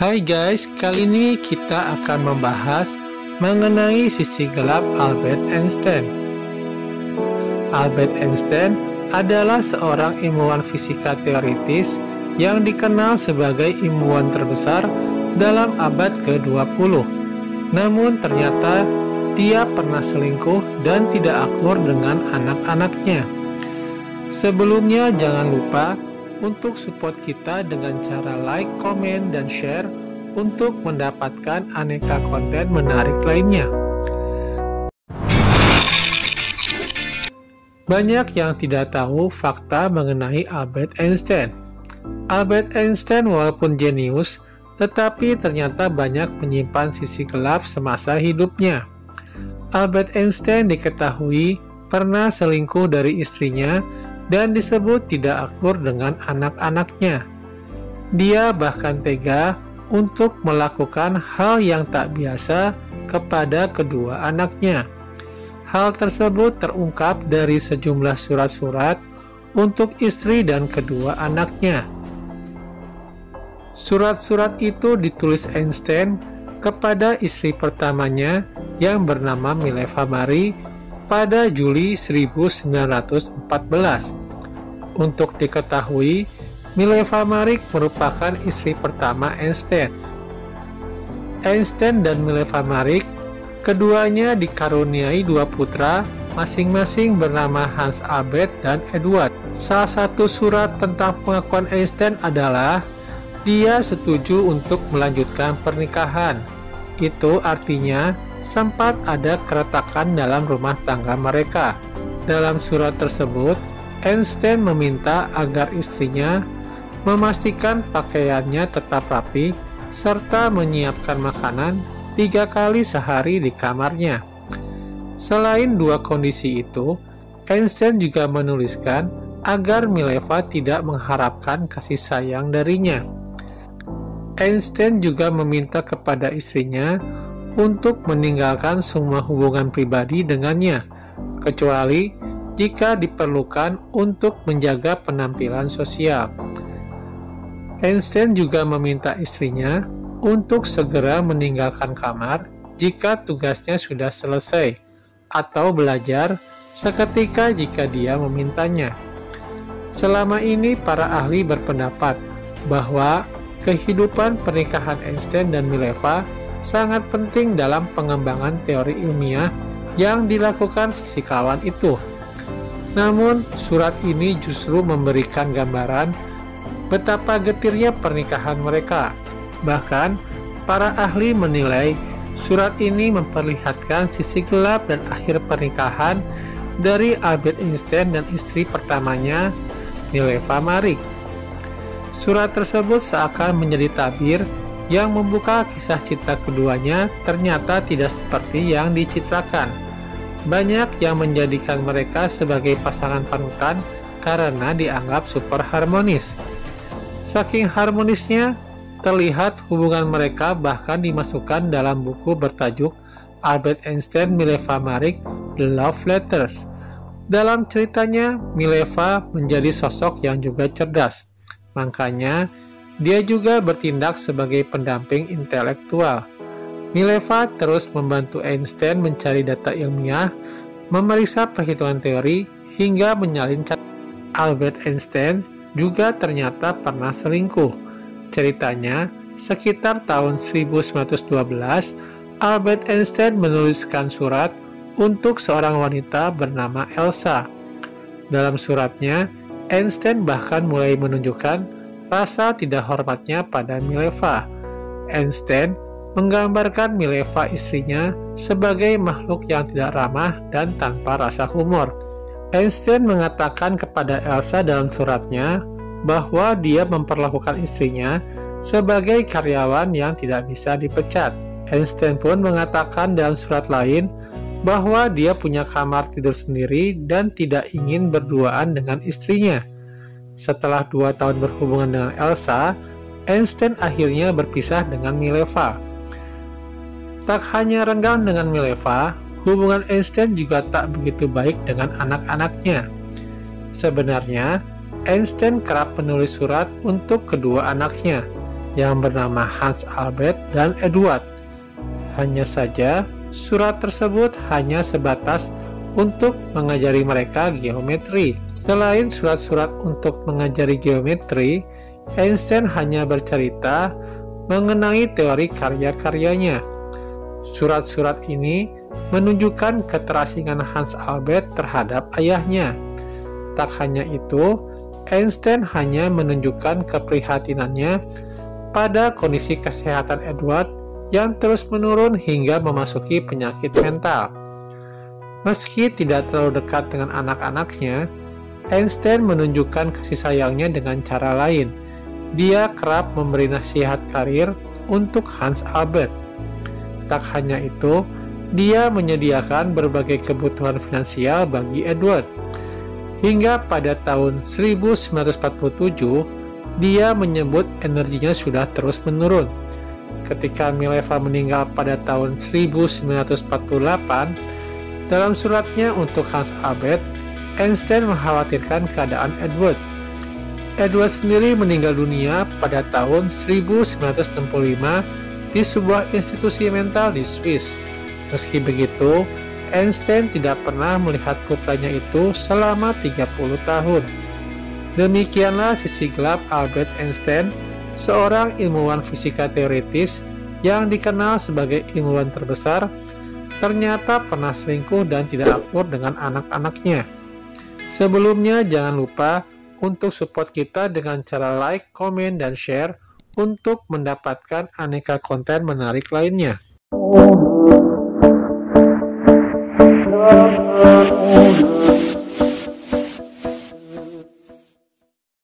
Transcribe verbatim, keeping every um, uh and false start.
Hai guys, kali ini kita akan membahas mengenai sisi gelap Albert Einstein. Albert Einstein adalah seorang ilmuwan fisika teoritis yang dikenal sebagai ilmuwan terbesar dalam abad ke dua puluh. Namun ternyata dia pernah selingkuh dan tidak akur dengan anak-anaknya. Sebelumnya jangan lupa untuk support kita dengan cara like, komen, dan share untuk mendapatkan aneka konten menarik lainnya. Banyak yang tidak tahu fakta mengenai Albert Einstein. Albert Einstein walaupun jenius, tetapi ternyata banyak menyimpan sisi gelap semasa hidupnya. Albert Einstein diketahui pernah selingkuh dari istrinya dan disebut tidak akur dengan anak-anaknya. Dia bahkan tega untuk melakukan hal yang tak biasa kepada kedua anaknya. Hal tersebut terungkap dari sejumlah surat-surat untuk istri dan kedua anaknya. Surat-surat itu ditulis Einstein kepada istri pertamanya yang bernama Mileva Marie pada Juli seribu sembilan ratus empat belas. Untuk diketahui, Mileva Marie merupakan istri pertama Einstein. Einstein dan Mileva Marie keduanya dikaruniai dua putra, masing-masing bernama Hans Albert dan Edward. Salah satu surat tentang pengakuan Einstein adalah dia setuju untuk melanjutkan pernikahan. Itu artinya sempat ada keretakan dalam rumah tangga mereka. Dalam surat tersebut, Einstein meminta agar istrinya memastikan pakaiannya tetap rapi serta menyiapkan makanan tiga kali sehari di kamarnya. Selain dua kondisi itu, Einstein juga menuliskan agar Mileva tidak mengharapkan kasih sayang darinya. Einstein juga meminta kepada istrinya untuk meninggalkan semua hubungan pribadi dengannya, kecuali jika diperlukan untuk menjaga penampilan sosial. Einstein juga meminta istrinya untuk segera meninggalkan kamar jika tugasnya sudah selesai, atau belajar seketika jika dia memintanya. Selama ini para ahli berpendapat bahwa kehidupan pernikahan Einstein dan Mileva sangat penting dalam pengembangan teori ilmiah yang dilakukan fisikawan itu. Namun, surat ini justru memberikan gambaran betapa getirnya pernikahan mereka. Bahkan, para ahli menilai surat ini memperlihatkan sisi gelap dan akhir pernikahan dari Albert Einstein dan istri pertamanya, Mileva Marie. Surat tersebut seakan menjadi tabir yang membuka kisah cinta keduanya ternyata tidak seperti yang dicitrakan. Banyak yang menjadikan mereka sebagai pasangan panutan karena dianggap super harmonis. Saking harmonisnya, terlihat hubungan mereka bahkan dimasukkan dalam buku bertajuk Albert Einstein Mileva Marie The Love Letters. Dalam ceritanya, Mileva menjadi sosok yang juga cerdas. Makanya, dia juga bertindak sebagai pendamping intelektual. Mileva terus membantu Einstein mencari data ilmiah, memeriksa perhitungan teori, hingga menyalin catatan. Albert Einstein juga ternyata pernah selingkuh. Ceritanya, sekitar tahun seribu sembilan ratus dua belas, Albert Einstein menuliskan surat untuk seorang wanita bernama Elsa. Dalam suratnya, Einstein bahkan mulai menunjukkan rasa tidak hormatnya pada Mileva. Einstein menggambarkan Mileva istrinya sebagai makhluk yang tidak ramah dan tanpa rasa humor. Einstein mengatakan kepada Elsa dalam suratnya bahwa dia memperlakukan istrinya sebagai karyawan yang tidak bisa dipecat. Einstein pun mengatakan dalam surat lain bahwa dia punya kamar tidur sendiri dan tidak ingin berduaan dengan istrinya. Setelah dua tahun berhubungan dengan Elsa, Einstein akhirnya berpisah dengan Mileva. Tak hanya renggang dengan Mileva, hubungan Einstein juga tak begitu baik dengan anak-anaknya. Sebenarnya, Einstein kerap menulis surat untuk kedua anaknya. yang bernama Hans Albert dan Edward. Hanya saja, surat tersebut hanya sebatas untuk mengajari mereka geometri. Selain surat-surat untuk mengajari geometri, Einstein hanya bercerita mengenai teori karya-karyanya. Surat-surat ini menunjukkan keterasingan Hans Albert terhadap ayahnya. Tak hanya itu, Einstein hanya menunjukkan keprihatinannya pada kondisi kesehatan Edward yang terus menurun hingga memasuki penyakit mental. Meski tidak terlalu dekat dengan anak-anaknya, Einstein menunjukkan kasih sayangnya dengan cara lain. Dia kerap memberi nasihat karir untuk Hans Albert. Tak hanya itu, dia menyediakan berbagai kebutuhan finansial bagi Edward. Hingga pada tahun seribu sembilan ratus empat puluh tujuh, dia menyebut energinya sudah terus menurun. Ketika Mileva meninggal pada tahun seribu sembilan ratus empat puluh delapan, dalam suratnya untuk Hans Albert, Einstein mengkhawatirkan keadaan Edward. Edward sendiri meninggal dunia pada tahun seribu sembilan ratus enam puluh lima di sebuah institusi mental di Swiss. Meski begitu, Einstein tidak pernah melihat putranya itu selama tiga puluh tahun. Demikianlah sisi gelap Albert Einstein, seorang ilmuwan fisika teoritis yang dikenal sebagai ilmuwan terbesar, ternyata pernah selingkuh dan tidak akur dengan anak-anaknya. Sebelumnya, jangan lupa untuk support kita dengan cara like, komen, dan share untuk mendapatkan aneka konten menarik lainnya. Oh,